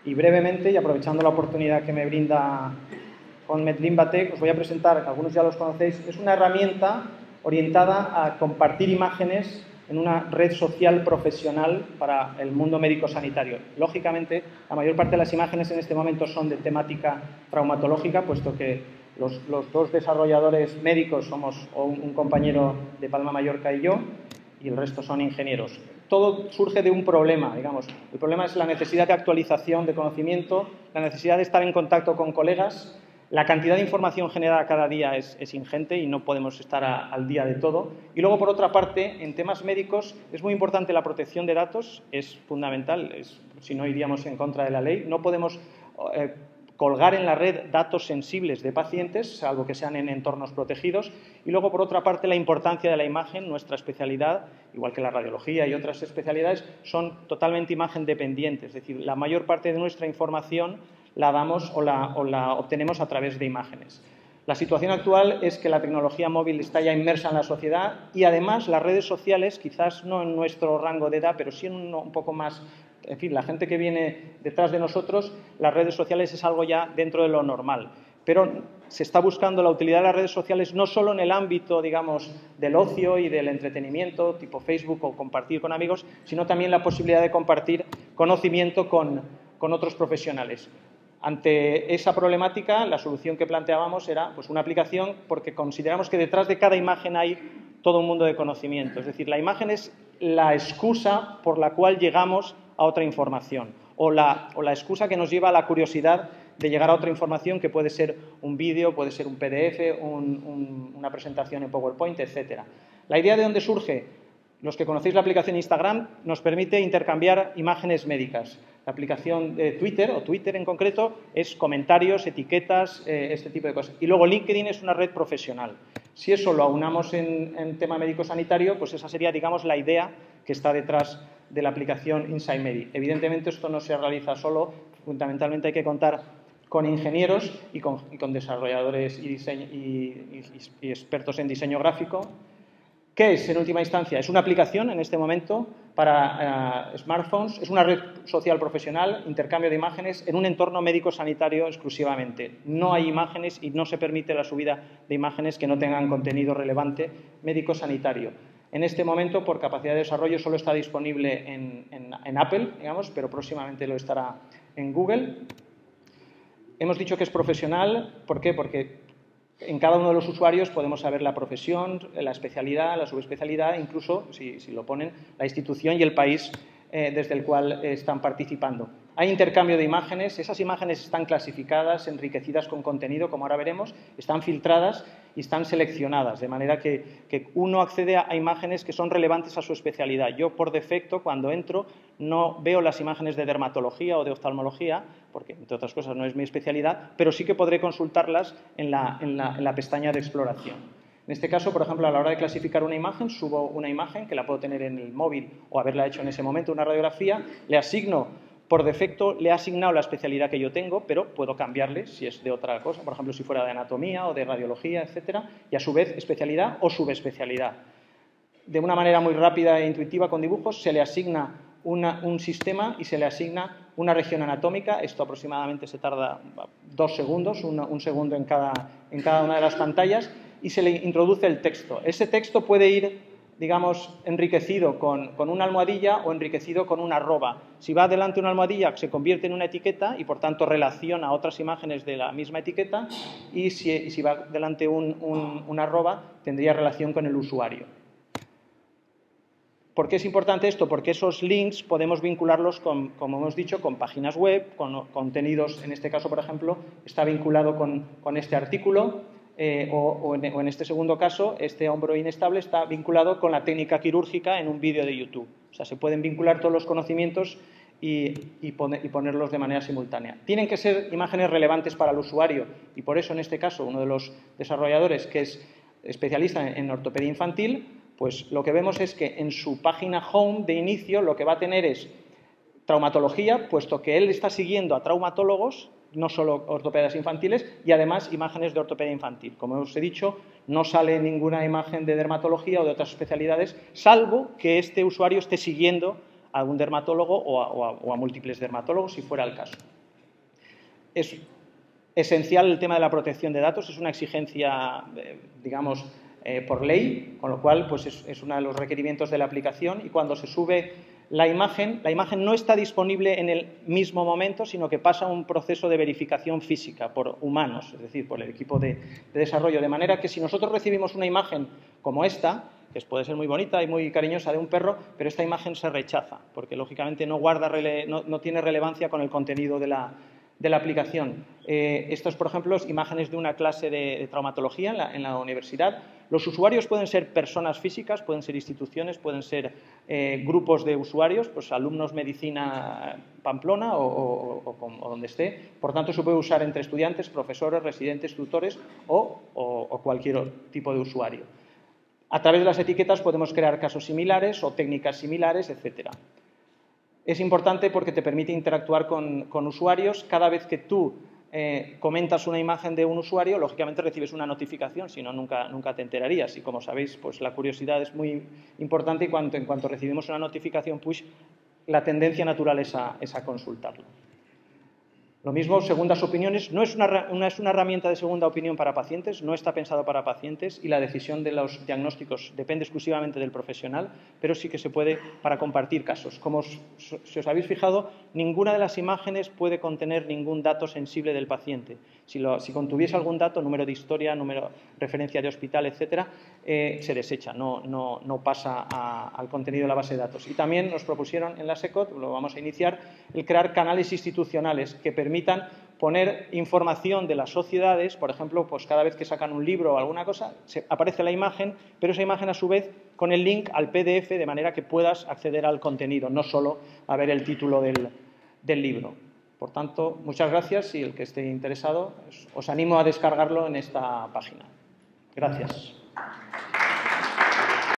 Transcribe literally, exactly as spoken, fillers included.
Y brevemente, y aprovechando la oportunidad que me brinda con Medlimbatec, os voy a presentar, algunos ya los conocéis, es una herramienta orientada a compartir imágenes en una red social profesional para el mundo médico-sanitario. Lógicamente, la mayor parte de las imágenes en este momento son de temática traumatológica, puesto que los, los dos desarrolladores médicos somos un, un compañero de Palma Mallorca y yo, y el resto son ingenieros. Todo surge de un problema, digamos. El problema es la necesidad de actualización de conocimiento, la necesidad de estar en contacto con colegas. La cantidad de información generada cada día es, es ingente y no podemos estar a, al día de todo. Y luego, por otra parte, en temas médicos es muy importante la protección de datos, es fundamental, es, si no iríamos en contra de la ley. No podemos eh, colgar en la red datos sensibles de pacientes, salvo que sean en entornos protegidos. Y luego, por otra parte, la importancia de la imagen, nuestra especialidad, igual que la radiología y otras especialidades, son totalmente imagen dependientes. Es decir, la mayor parte de nuestra información la damos o la, o la obtenemos a través de imágenes. La situación actual es que la tecnología móvil está ya inmersa en la sociedad y, además, las redes sociales, quizás no en nuestro rango de edad, pero sí en un, un poco más, en fin, la gente que viene detrás de nosotros, las redes sociales es algo ya dentro de lo normal. Pero se está buscando la utilidad de las redes sociales no solo en el ámbito, digamos, del ocio y del entretenimiento, tipo Facebook o compartir con amigos, sino también la posibilidad de compartir conocimiento con, con otros profesionales. Ante esa problemática, la solución que planteábamos era pues, una aplicación porque consideramos que detrás de cada imagen hay todo un mundo de conocimiento. Es decir, la imagen es la excusa por la cual llegamos a otra información o la, o la excusa que nos lleva a la curiosidad de llegar a otra información que puede ser un vídeo, puede ser un P D F, un, un, una presentación en PowerPoint, etcétera. ¿La idea de dónde surge? Los que conocéis la aplicación Instagram nos permite intercambiar imágenes médicas. La aplicación de Twitter, o Twitter en concreto, es comentarios, etiquetas, eh, este tipo de cosas. Y luego LinkedIn es una red profesional. Si eso lo aunamos en, en tema médico-sanitario, pues esa sería, digamos, la idea que está detrás de la aplicación InsideMedi. Evidentemente, esto no se realiza solo. Fundamentalmente hay que contar con ingenieros y con, y con desarrolladores y, diseño, y, y, y expertos en diseño gráfico. ¿Qué es, en última instancia? Es una aplicación, en este momento, para uh, smartphones. Es una red social profesional, intercambio de imágenes, en un entorno médico-sanitario exclusivamente. No hay imágenes y no se permite la subida de imágenes que no tengan contenido relevante médico-sanitario. En este momento, por capacidad de desarrollo, solo está disponible en, en, en Apple, digamos, pero próximamente lo estará en Google. Hemos dicho que es profesional. ¿Por qué? Porque en cada uno de los usuarios podemos saber la profesión, la especialidad, la subespecialidad, incluso, si, si lo ponen, la institución y el país eh, desde el cual eh, están participando. Hay intercambio de imágenes, esas imágenes están clasificadas, enriquecidas con contenido, como ahora veremos, están filtradas y están seleccionadas, de manera que, que uno accede a, a imágenes que son relevantes a su especialidad. Yo, por defecto, cuando entro, no veo las imágenes de dermatología o de oftalmología, porque, entre otras cosas, no es mi especialidad, pero sí que podré consultarlas en la, en la, en la pestaña de exploración. En este caso, por ejemplo, a la hora de clasificar una imagen, subo una imagen que la puedo tener en el móvil o haberla hecho en ese momento, una radiografía, le asigno, por defecto, le he asignado la especialidad que yo tengo, pero puedo cambiarle si es de otra cosa, por ejemplo, si fuera de anatomía o de radiología, etcétera, y a su vez especialidad o subespecialidad. De una manera muy rápida e intuitiva con dibujos, se le asigna una, un sistema y se le asigna una región anatómica. Esto aproximadamente se tarda dos segundos, un, un segundo en cada, en cada una de las pantallas, y se le introduce el texto. Ese texto puede ir, digamos, enriquecido con, con una almohadilla o enriquecido con una arroba. Si va adelante una almohadilla, se convierte en una etiqueta y, por tanto, relaciona otras imágenes de la misma etiqueta, y si, y si va adelante un, un, una arroba, tendría relación con el usuario. ¿Por qué es importante esto? Porque esos links podemos vincularlos, con, como hemos dicho, con páginas web, con contenidos. En este caso, por ejemplo, está vinculado con, con este artículo, eh, o, o, en, o en este segundo caso, este hombro inestable está vinculado con la técnica quirúrgica en un vídeo de YouTube. O sea, se pueden vincular todos los conocimientos y, y, poner, y ponerlos de manera simultánea. Tienen que ser imágenes relevantes para el usuario y, por eso, en este caso, uno de los desarrolladores, que es especialista en, en ortopedia infantil, pues lo que vemos es que en su página home de inicio lo que va a tener es traumatología, puesto que él está siguiendo a traumatólogos, no solo ortopedas infantiles, y además imágenes de ortopedia infantil. Como os he dicho, no sale ninguna imagen de dermatología o de otras especialidades, salvo que este usuario esté siguiendo a algún dermatólogo o a, o a, o a múltiples dermatólogos, si fuera el caso. es esencial el tema de la protección de datos, es una exigencia, eh, digamos, eh, por ley, con lo cual pues es, es uno de los requerimientos de la aplicación, y cuando se sube la imagen, la imagen no está disponible en el mismo momento, sino que pasa un proceso de verificación física por humanos, es decir, por el equipo de, de desarrollo, de manera que si nosotros recibimos una imagen como esta, que puede ser muy bonita y muy cariñosa de un perro, pero esta imagen se rechaza, porque lógicamente no, guarda rele, no, no tiene relevancia con el contenido de la, de la aplicación. Eh, estos, por ejemplo, imágenes de una clase de, de traumatología en la, en la universidad. Los usuarios pueden ser personas físicas, pueden ser instituciones, pueden ser eh, grupos de usuarios, pues alumnos medicina Pamplona o, o, o, o donde esté. Por tanto, se puede usar entre estudiantes, profesores, residentes, tutores o, o, o cualquier tipo de usuario. A través de las etiquetas podemos crear casos similares o técnicas similares, etcétera. Es importante porque te permite interactuar con, con usuarios. Cada vez que tú eh, comentas una imagen de un usuario, lógicamente recibes una notificación, si no, nunca, nunca te enterarías. Y como sabéis, pues la curiosidad es muy importante y cuanto, en cuanto recibimos una notificación push, la tendencia natural es a, es a consultarlo. Lo mismo, segundas opiniones, no es una, una, es una herramienta de segunda opinión para pacientes, no está pensado para pacientes y la decisión de los diagnósticos depende exclusivamente del profesional, pero sí que se puede para compartir casos. Como os, si os habéis fijado, ninguna de las imágenes puede contener ningún dato sensible del paciente. Si, lo, si contuviese algún dato, número de historia, número, referencia de hospital, etcétera, eh, se desecha, no, no, no pasa a, al contenido de la base de datos. Y también nos propusieron en la SECOT, lo vamos a iniciar, el crear canales institucionales que permitan poner información de las sociedades, por ejemplo, pues cada vez que sacan un libro o alguna cosa, se, aparece la imagen, pero esa imagen a su vez con el link al P D F de manera que puedas acceder al contenido, no solo a ver el título del, del libro. Por tanto, muchas gracias y el que esté interesado, os animo a descargarlo en esta página. Gracias.